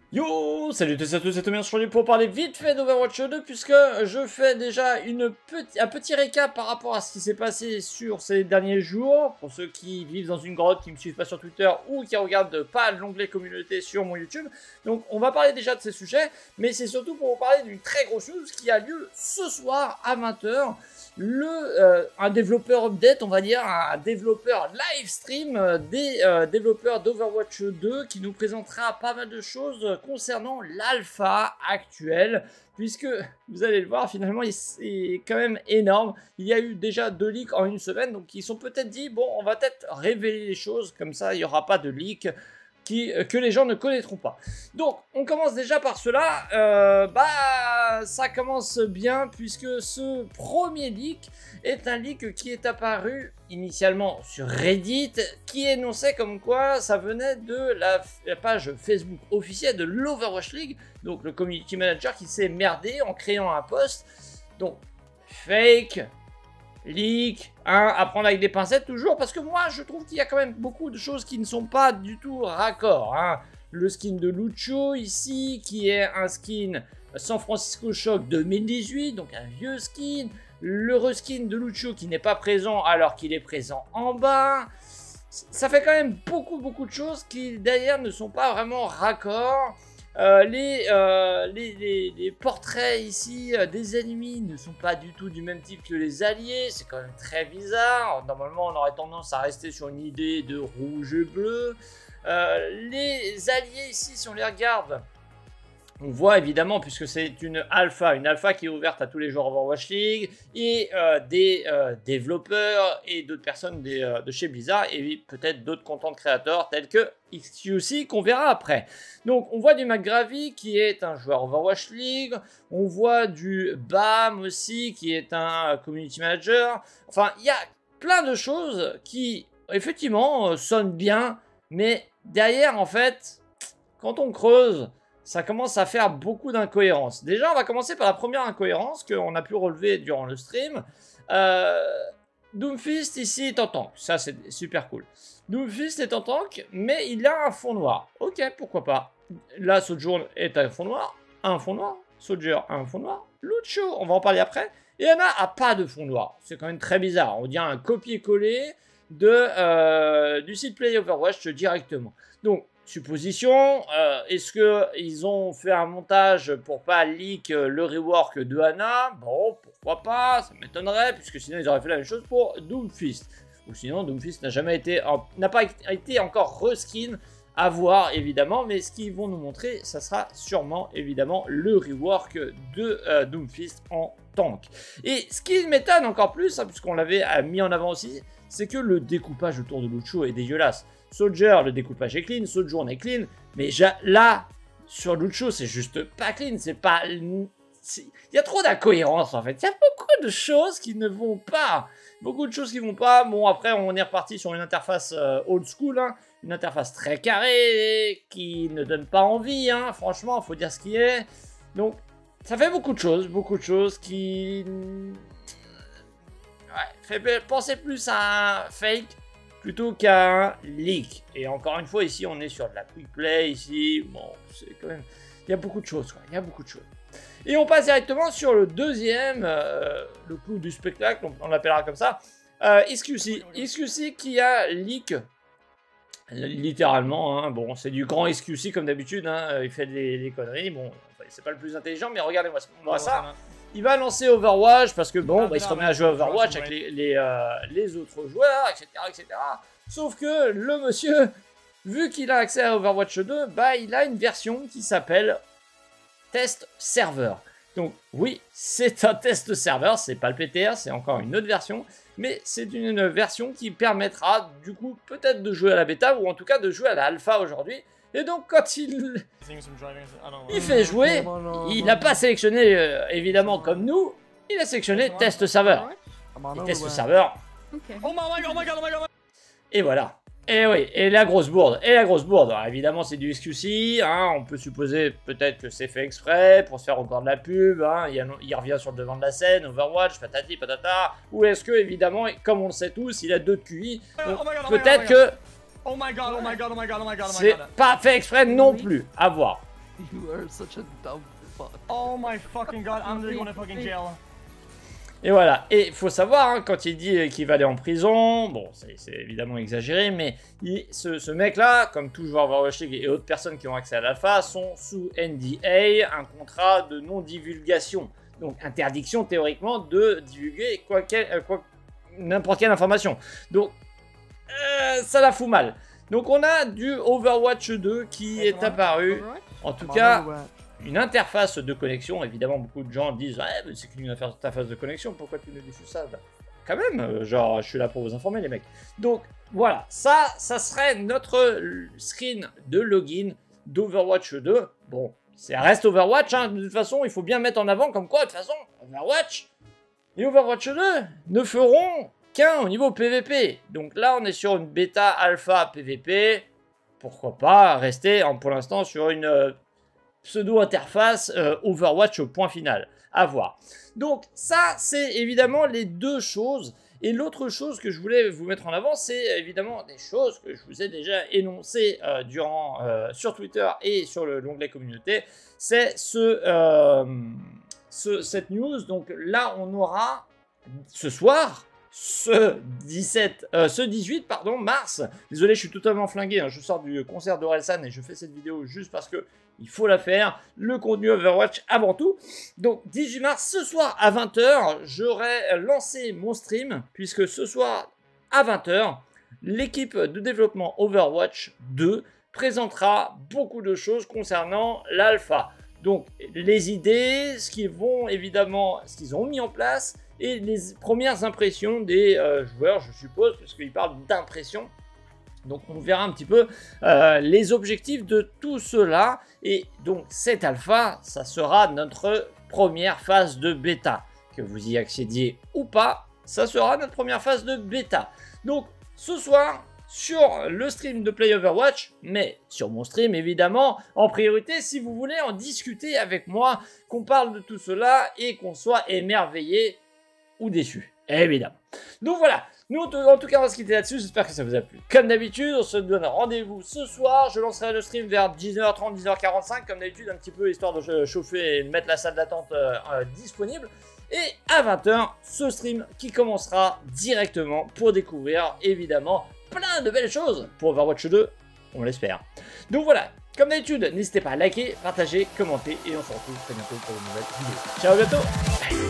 Yo, salut à tous et c'est Thomas aujourd'hui pour parler vite fait d'Overwatch 2 puisque je fais déjà un petit récap par rapport à ce qui s'est passé sur ces derniers jours. Pour ceux qui vivent dans une grotte, qui me suivent pas sur Twitter ou qui regardent pas l'onglet communauté sur mon YouTube. Donc on va parler déjà de ces sujets, mais c'est surtout pour vous parler d'une très grosse news qui a lieu ce soir à 20 h. Un développeur update, on va dire, un développeur live stream des développeurs d'Overwatch 2 qui nous présentera pas mal de choses concernant l'alpha actuelle, puisque vous allez le voir, finalement c'est quand même énorme. Il y a eu déjà 2 leaks en une semaine, donc ils sont peut-être dit, bon, on va peut-être révéler les choses, comme ça il n'y aura pas de leaks que les gens ne connaîtront pas. Donc, on commence déjà par cela. Ça commence bien puisque ce premier leak est un leak qui est apparu initialement sur Reddit, qui énonçait comme quoi ça venait de la page Facebook officielle de l'Overwatch League, donc le community manager qui s'est merdé en créant un post. Donc, fake, leak, hein, à prendre avec des pincettes toujours, parce que moi je trouve qu'il y a quand même beaucoup de choses qui ne sont pas du tout raccord, hein. Le skin de Lucio ici, qui est un skin San Francisco Shock 2018, donc un vieux skin. Le reskin de Lucio qui n'est pas présent alors qu'il est présent en bas. Ça fait quand même beaucoup de choses qui d'ailleurs ne sont pas vraiment raccords. Les portraits ici des ennemis ne sont pas du tout du même type que les alliés, c'est quand même très bizarre. Normalement on aurait tendance à rester sur une idée de rouge et bleu. Les alliés ici, si on les regarde, on voit évidemment, puisque c'est une alpha qui est ouverte à tous les joueurs Overwatch League, et des développeurs et d'autres personnes de chez Blizzard, et peut-être d'autres content créateurs tels que XQC qu'on verra après. Donc on voit du McGravy qui est un joueur Overwatch League, on voit du BAM aussi qui est un community manager. Enfin, il y a plein de choses qui effectivement sonnent bien, mais derrière en fait, quand on creuse, ça commence à faire beaucoup d'incohérences. Déjà, on va commencer par la première incohérence qu'on a pu relever durant le stream. Doomfist ici est en tank, ça c'est super cool. Doomfist est en tank, mais il a un fond noir. Ok, pourquoi pas. Là, Sojourn est un fond noir, Soldier a un fond noir, Lucio, on va en parler après, et Ana a pas de fond noir. C'est quand même très bizarre, on dirait un copier-coller du site Play Overwatch directement. Donc, supposition, est-ce qu'ils ont fait un montage pour pas leak le rework de Ana? Bon, pourquoi pas, ça m'étonnerait, puisque sinon ils auraient fait la même chose pour Doomfist. Ou sinon, Doomfist n'a pas été encore reskin, à voir évidemment, mais ce qu'ils vont nous montrer, ça sera sûrement évidemment le rework de Doomfist en tank. Et ce qui m'étonne encore plus, hein, puisqu'on l'avait mis en avant aussi, c'est que le découpage autour de Lucio est dégueulasse. Soldier, le découpage est clean, Sojourn est clean, mais là, sur Lucio, c'est juste pas clean, c'est pas... Il y a trop d'incohérences en fait, il y a beaucoup de choses qui ne vont pas. Beaucoup de choses qui vont pas. Bon, après, on est reparti sur une interface old school, hein, une interface très carrée, qui ne donne pas envie, hein, franchement, il faut dire ce qui est. Donc, ça fait beaucoup de choses qui... Ouais, fait penser plus à un fake plutôt qu'un leak. Et encore une fois, ici, on est sur de la quick play, ici, bon, c'est quand même... Il y a beaucoup de choses, quoi, il y a beaucoup de choses. Et on passe directement sur le deuxième, le clou du spectacle, on l'appellera comme ça, XQC qui a leak, littéralement, hein, bon, c'est du grand XQC comme d'habitude, hein, il fait des conneries, bon, c'est pas le plus intelligent, mais regardez-moi ça. Il va lancer Overwatch parce que bon, il se remet à jouer à Overwatch avec les autres joueurs, etc. Sauf que le monsieur, vu qu'il a accès à Overwatch 2, il a une version qui s'appelle Test Server. Donc oui, c'est un test serveur, c'est pas le PTR, c'est encore une autre version, mais c'est une version qui permettra du coup peut-être de jouer à la bêta ou en tout cas de jouer à la alpha aujourd'hui. Et donc quand il fait jouer, il n'a pas sélectionné évidemment comme nous, il a sélectionné test serveur. Et test serveur. Et voilà. Et oui, et la grosse bourde, Alors, évidemment c'est du XQC, hein, on peut supposer peut-être que c'est fait exprès pour se faire encore de la pub, hein, il revient sur le devant de la scène, Overwatch, patati patata, ou est-ce que évidemment, comme on le sait tous, il a 2 QI, donc peut-être que c'est pas fait exprès non plus, à voir. You are such a dumb fuck. Oh my fucking god, I'm really going to fucking jail. Et voilà, et il faut savoir, hein, quand il dit qu'il va aller en prison, bon, c'est évidemment exagéré, mais ce mec-là, comme tout joueur Overwatch League et autres personnes qui ont accès à l'alpha, sont sous NDA, un contrat de non-divulgation. Donc, interdiction théoriquement de divulguer n'importe quelle information. Donc, ça la fout mal. Donc, on a du Overwatch 2 qui est apparu, en tout cas... Une interface de connexion, évidemment beaucoup de gens disent « Ouais, c'est qu'une interface de connexion, pourquoi tu nous diffuses ça ?» Quand même, genre, je suis là pour vous informer les mecs. Donc, voilà, ça serait notre screen de login d'Overwatch 2. Bon, ça reste Overwatch, hein, de toute façon, il faut bien mettre en avant comme quoi, de toute façon, Overwatch et Overwatch 2 ne feront qu'un au niveau PVP. Donc là, on est sur une bêta alpha PVP. Pourquoi pas rester pour l'instant sur une... pseudo-interface Overwatch au point final. À voir. Donc ça, c'est évidemment les deux choses. Et l'autre chose que je voulais vous mettre en avant, c'est évidemment des choses que je vous ai déjà énoncées sur Twitter et sur l'onglet communauté. C'est cette news. Donc là, on aura ce soir... Ce 18 mars, désolé je suis totalement flingué, hein, je sors du concert d'Orelsan et je fais cette vidéo juste parce que il faut la faire, le contenu Overwatch avant tout. Donc 18 mars, ce soir à 20 h, j'aurai lancé mon stream, puisque ce soir à 20 h, l'équipe de développement Overwatch 2 présentera beaucoup de choses concernant l'alpha. Donc les idées, ce qu'ils ont mis en place, et les premières impressions des joueurs, je suppose, parce qu'ils parlent d'impression. Donc on verra un petit peu les objectifs de tout cela. Et donc cette alpha, ça sera notre première phase de bêta. Que vous y accédiez ou pas, ça sera notre première phase de bêta. Donc ce soir, sur le stream de Play Overwatch, mais sur mon stream évidemment, en priorité si vous voulez en discuter avec moi, qu'on parle de tout cela et qu'on soit émerveillé ou déçu, évidemment. Donc voilà, nous en tout cas on va se quitter là-dessus, j'espère que ça vous a plu. Comme d'habitude, on se donne rendez-vous ce soir, je lancerai le stream vers 19h30, 19h45, comme d'habitude, un petit peu histoire de chauffer et de mettre la salle d'attente disponible. Et à 20 h, ce stream qui commencera directement pour découvrir évidemment plein de belles choses pour Overwatch 2, on l'espère. Donc voilà, comme d'habitude, n'hésitez pas à liker, partager, commenter et on se retrouve très bientôt pour une nouvelle vidéo. Ciao, à bientôt. Bye.